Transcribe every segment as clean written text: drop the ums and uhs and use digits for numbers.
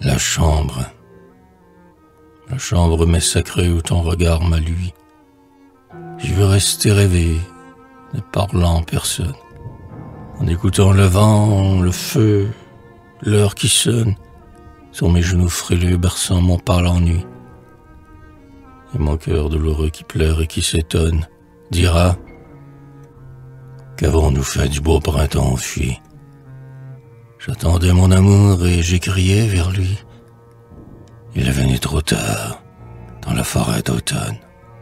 La chambre m'est sacrée où ton regard m'a lui. Je veux rester rêver, ne parlant personne, en écoutant le vent, le feu, l'heure qui sonne, sur mes genoux frileux berçant mon pâle ennui. Et mon cœur douloureux qui pleure et qui s'étonne dira: qu'avons-nous fait du beau printemps enfui? J'attendais mon amour et j'écriais vers lui. Il est venu trop tard, dans la forêt d'automne.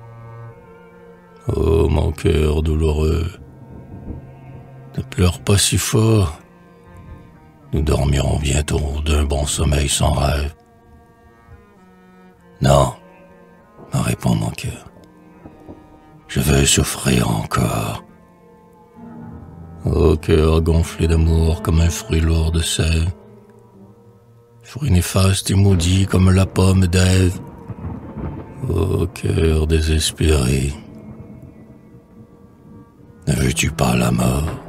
Oh, mon cœur douloureux, ne pleure pas si fort. Nous dormirons bientôt d'un bon sommeil sans rêve. Non, me répond mon cœur, je veux souffrir encore. Ô cœur gonflé d'amour comme un fruit lourd de sève, fruit néfaste et maudit comme la pomme d'Ève. Ô cœur désespéré, ne veux-tu pas la mort?